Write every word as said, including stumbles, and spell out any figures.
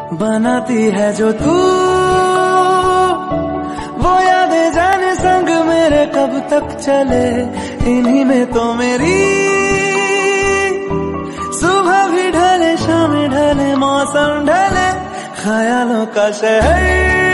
बनाती है जो तू, वो यादें जाने संग मेरे कब तक चले। इन्हीं में तो मेरी सुबह भी ढले, शाम ढले, मौसम ढले, ख्यालों का शहर